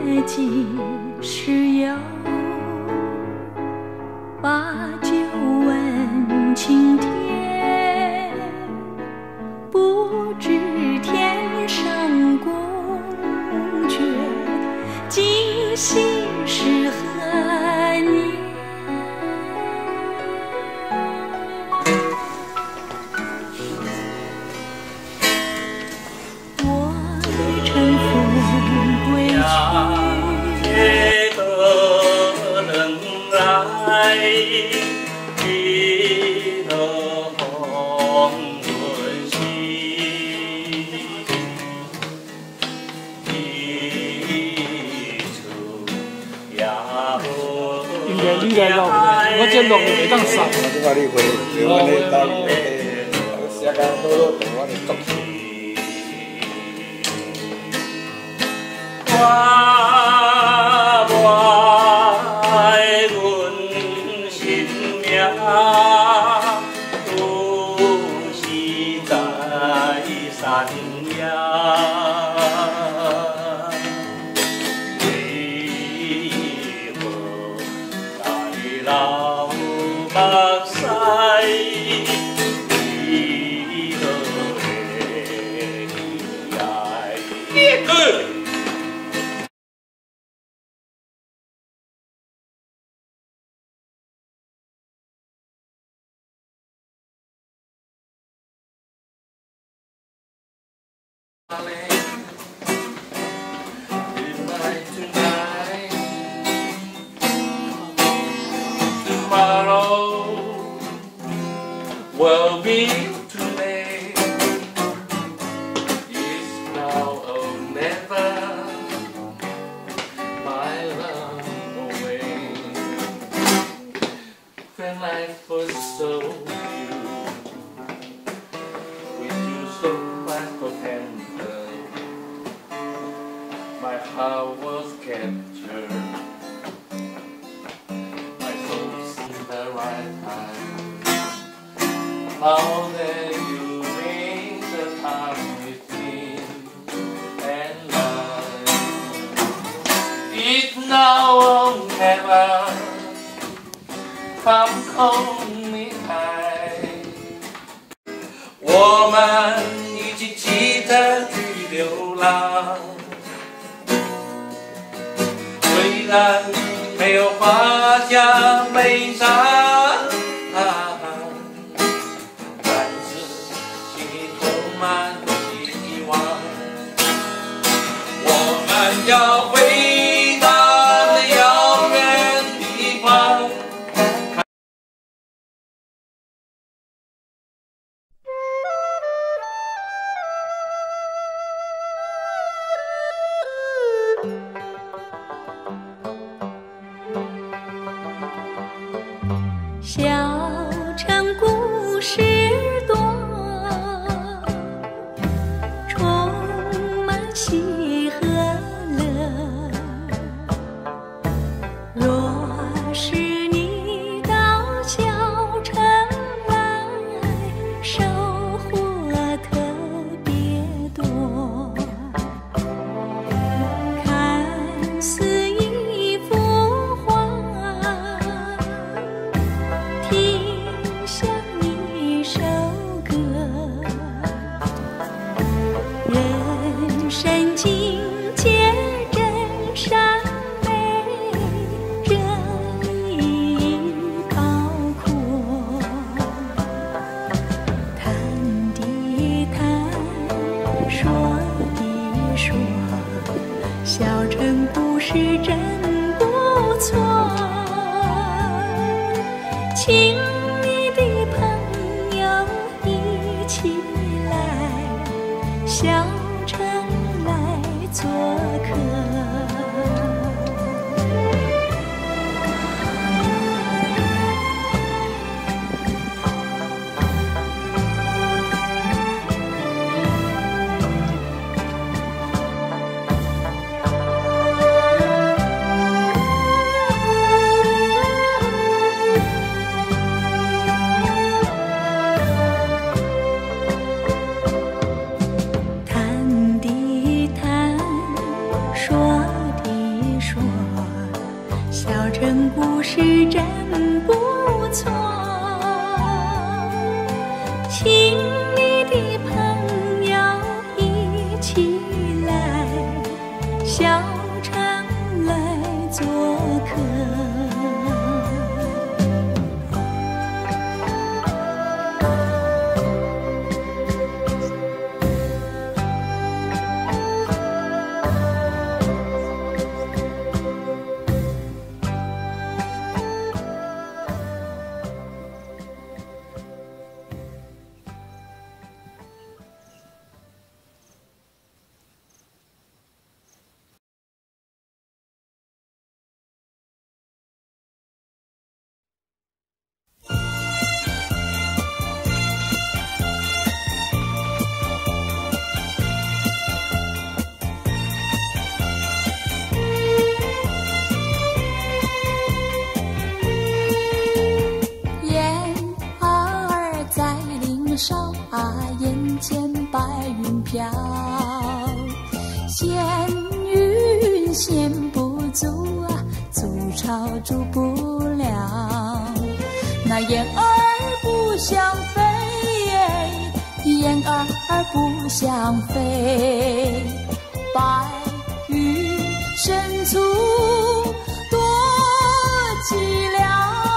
几时有？把酒问青天，不知天上宫阙，今夕是何年？我乘风归去。 一个红润兮，一处呀无。 你来录，我这录袂当送。 我即摆你回，我咧等你，写个好好同我咧作词。都是在山崖，为何在老目屎为何会爱？Goodbye tonight. Tomorrow will be too late. It's now or never. My love away. When life was so pure, with you so black of tender, my heart was captured. My soul's in the right time. Now that you bring the time with me and life, it's now or never. Come hold me tight. 我们一起骑着去流浪，虽然没有画下悲伤，但是心里充满希望。我们要回到那遥远地方。 小城故事多，充满喜和乐。若是你到小城来，收获特别多。看似一幅画，听像一首歌，人生境界真善美，这意义包括。谈的谈，说的说，小城故事真不错。亲密的朋友一起来，小城来做客。谈的谈，说的真故事真不错，请你的朋友一起来，小城来做客。 少啊，眼前白云飘，闲云闲不足啊，筑巢筑不了。那雁儿不想飞，雁儿不想飞，白云深处多寂寥。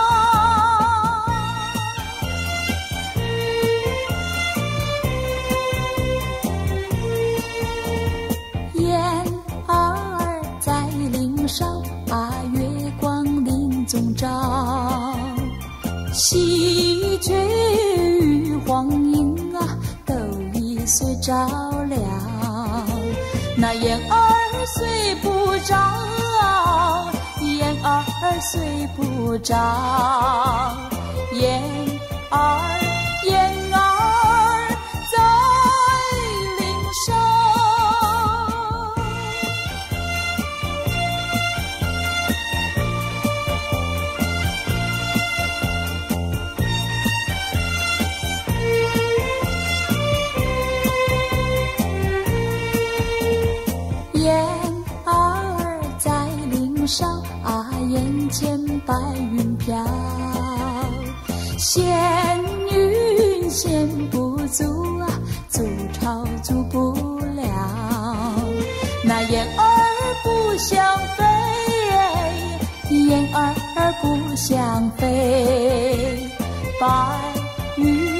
中照，喜鹊与黄莺啊，都已睡着了。那雁儿睡不着，雁儿睡不着，雁儿在林梢。少啊，眼前白云飘，闲云闲不足啊，筑巢筑不了。那雁儿不想飞，雁儿不想飞，白云